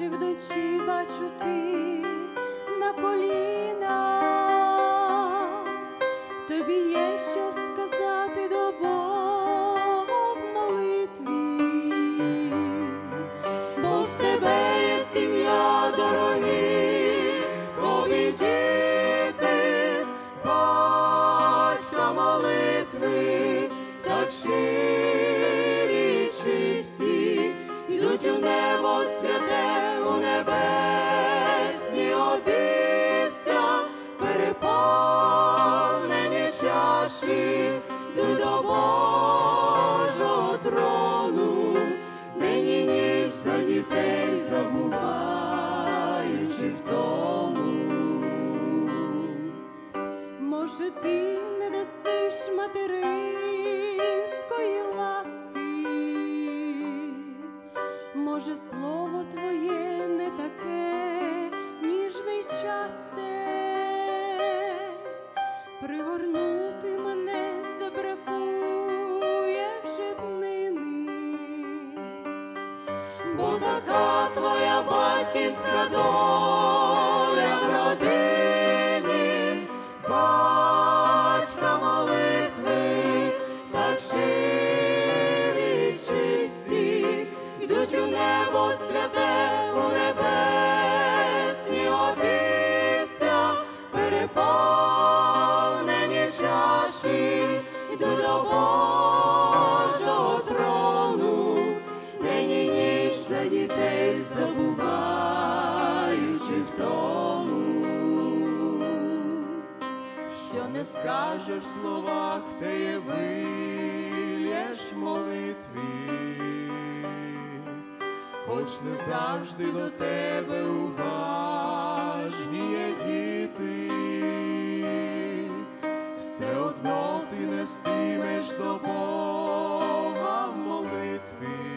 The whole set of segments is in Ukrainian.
наче вночі бачу ти на колінах, тобі є що сказати до Бога в молитві, бо в тебе є сім'я, дорогі, тобі діти, батька молитви та щирі чисті, йдуть у небо святе, у небесні обійстя, переповнені чаші, йдуть до Божого трону, день і ніч за дітей забуваючи втому. Може, ти не дасиш материнської ласки, може, слово твоє не таке ніжне й часте, пригорнути мене забракує вже днини, бо така твоя батьківська доля в родині, батька молитви та щирі чисті, йдуть у небо святе, у небесні обійстя, переповнені чаші, йдуть до Божого трону, день і ніч за дітей забуваючи втому. Що не скажеш в словах, те є вильєш в молитві, хоч не завжди до тебе уважні є діти, все одно ти нестимеш до Бога в молитві.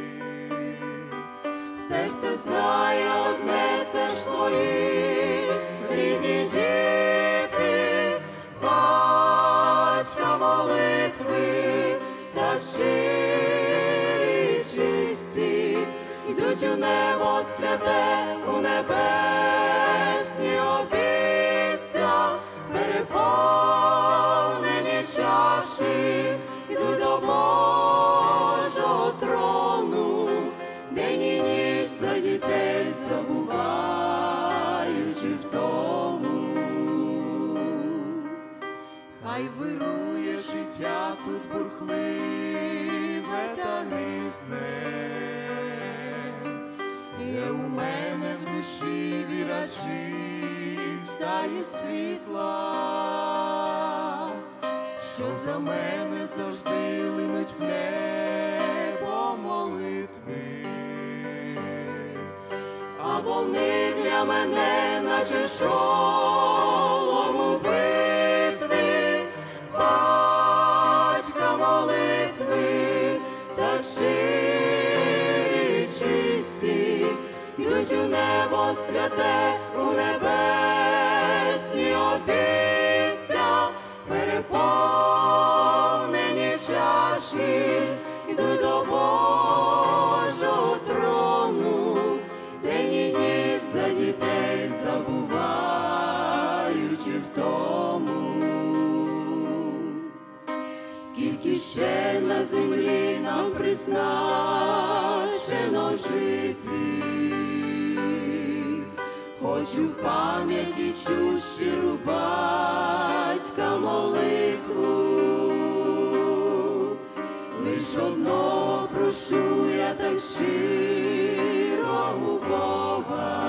Серце знає одне, це ж твої рідні діти, батька молитви та щирі чисті, йдуть у небо святе, у небесні обійстя, переповнені чаші, йдуть до Божого трону, день і ніч за дітей забуваючи втому. Хай вирує життя тут бурхливе та грізне, є у мене в душі віра чиста і світла, що за мене завжди линуть в небо молитви, а вони для мене наче шолом у битві, батька молитви та щирі чисті, йдуть у небо святе, у небесні обійстя, переповнені чаші, йдуть до Божого трону, день і ніч за дітей забуваючи втому. Скільки ще на землі нам призначено жити, хочу в пам'яті чуть щиру батька молитву, лиш одного прошу я так щиро у Бога,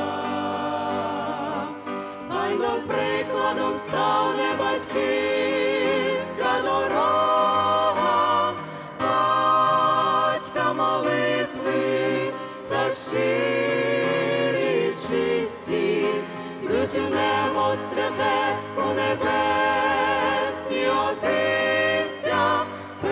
хай нам прикладом стане батьківська дорога, батька молитви та щирі чисті, йдуть у небо святе, у небесні обійстя,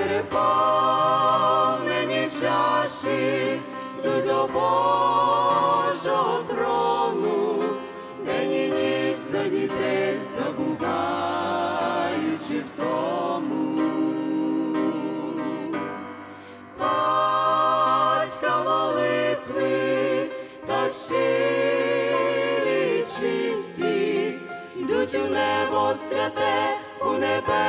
переповнені чаші, йдуть до Божого трону, день і ніч за дітей забуваючи втому. Батька молитви та ще святе, у небесах